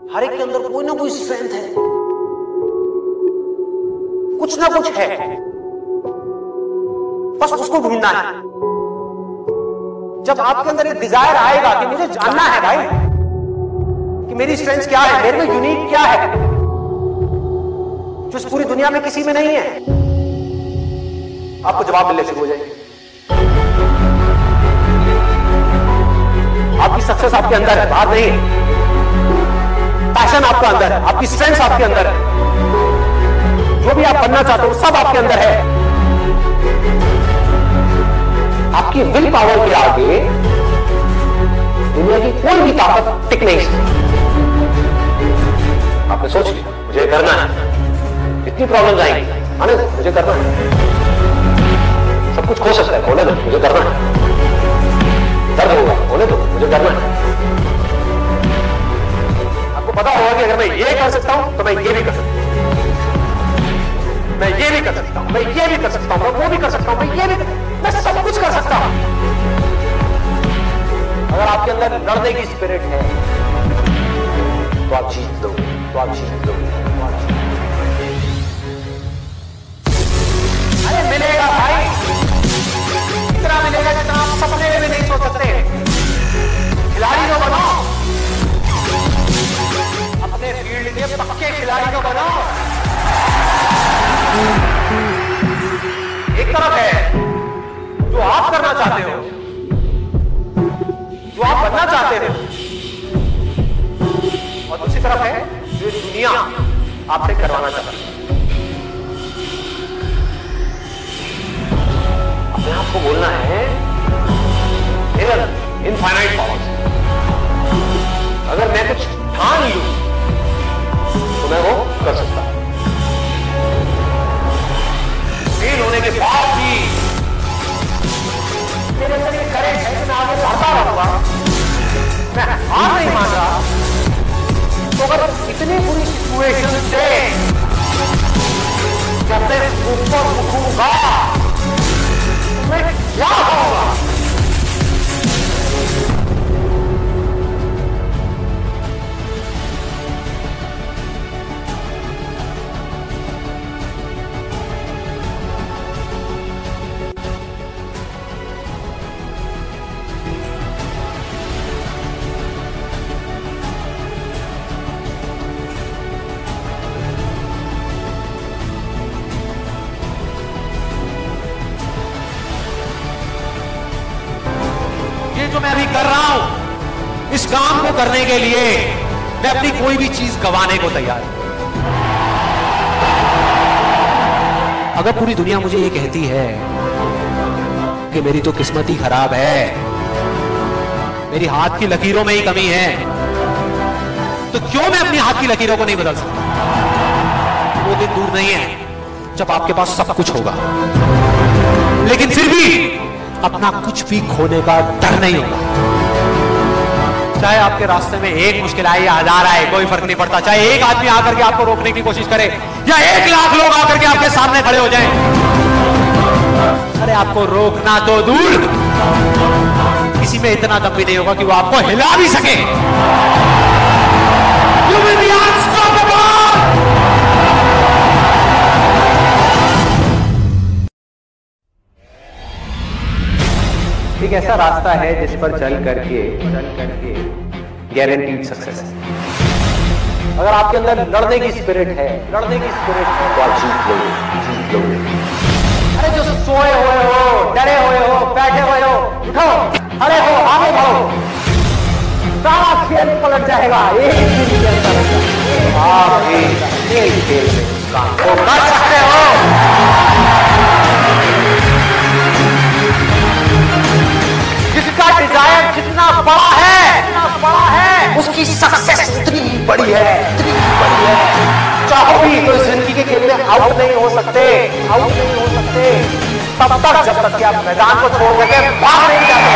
हर एक के अंदर कोई ना कोई स्ट्रेंथ है, कुछ ना कुछ है, बस उसको ढूंढना है। जब आपके अंदर एक डिजायर आएगा कि मुझे जानना है भाई कि मेरी स्ट्रेंथ क्या है, मेरे में यूनिक क्या है जो इस पूरी दुनिया में किसी में नहीं है, आपको जवाब मिलने शुरू हो जाएंगे। आपकी सक्सेस आपके अंदर है, बाहर नहीं है। पैशन आपका अंदर है, आपकी स्ट्रेंथ आपके अंदर है, जो भी आप बनना चाहते हो सब आपके अंदर है। आपकी विल पावर के आगे दुनिया की कोई भी ताकत टिक नहीं सकती। आपने सोच लिया मुझे करना है, इतनी प्रॉब्लम्स आएंगी, आने दो, मुझे करना है। सब कुछ खो सकता है, होने दो, मुझे करना है। दर्द होगा, होने दो, मुझे करना है। आपको पता होगा कि अगर मैं ये कर सकता हूं तो मैं ये भी कर सकता हूं, मैं ये भी कर सकता हूं, मैं ये भी कर सकता हूं, मैं वो भी कर सकता हूं, मैं ये भी, मैं सब कुछ कर सकता हूं। अगर आपके अंदर लड़ने की स्पिरिट है तो आप जीत दोगे, तो आप जीत दोगे। अरे मिलेगा भाई, इतना मिलेगा जितना आप सपने में भी नहीं सोच सकते। खिलाड़ी तो बनो, अपने फील्ड के पक्के खिलाड़ी तो बनो। एक तरफ है जो आप करना चाहते हो, जो आप बनना चाहते हो, और दूसरी तरफ है जो दुनिया आपसे करवाना चाहती है। अपने आप को बोलना है इनफाइनाइट पावर्स। अगर मैं कुछ ठान लूं तो मैं वो कर सकता हूं। फेल होने के बाद भी मेरे अंदर ये करेक्ट है कि मैं आगे बढ़ता रहूंगा, मैं हार नहीं मान रहा। तो अगर इतनी बुरी सिचुएशन से जब मैं ऊपर उठूंगा मैं क्या होगा? जो मैं अभी कर रहा हूं, इस काम को करने के लिए मैं अपनी कोई भी चीज गंवाने को तैयार हूं। अगर पूरी दुनिया मुझे ये कहती है कि मेरी तो किस्मत ही खराब है, मेरी हाथ की लकीरों में ही कमी है, तो क्यों मैं अपनी हाथ की लकीरों को नहीं बदल सकता? वो दिन दूर नहीं है जब आपके पास सब कुछ होगा, लेकिन फिर भी अपना कुछ भी खोने का डर नहीं होगा। चाहे आपके रास्ते में एक मुश्किल आए या हजार आए, कोई फर्क नहीं पड़ता। चाहे एक आदमी आकर के आपको रोकने की कोशिश करे या 1 लाख लोग आकर के आपके सामने खड़े हो जाएं, अरे आपको रोकना तो दूर, किसी में इतना दम भी नहीं होगा कि वो आपको हिला भी सके। You will be unstoppable! एक ऐसा रास्ता है जिस पर चल करके गारंटीड सक्सेस है। अगर आपके अंदर लड़ने की स्पिरिट है, तो आप जीत लोगे। अरे जो सोए हुए हो, डरे हुए हो, बैठे हुए हो, उठो, खड़े हो, आगे बढ़ो, सारा खेल पलट जाएगा एक दिन के अंदर। आप भी खेल में काम को कर सकते हो। जिसका डिजायर जितना बड़ा है, उसकी सक्सेस उतनी ही बड़ी है। चाहो भी तो जिंदगी के खेल में आउट नहीं हो सकते, तब तक जब तक कि आप मैदान को छोड़ करके भाग नहीं जाते।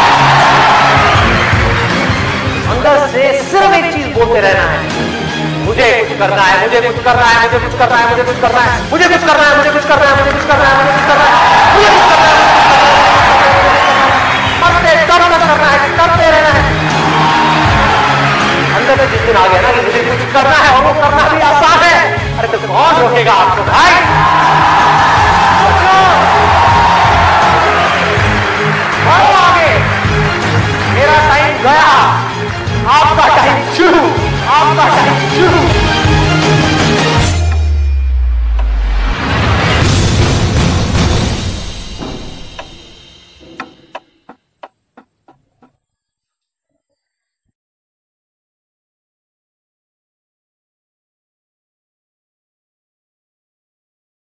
अंदर से सिर्फ एक चीज बोलते रहना है, मुझे कुछ करना है, मुझे कुछ करना है, मुझे कुछ करना है, मुझे कुछ करना है, मुझे कुछ करना है, मुझे कुछ करना है, मुझे कुछ करना है, मुझे कुछ करना है, मुझे कुछ करना है, मुझे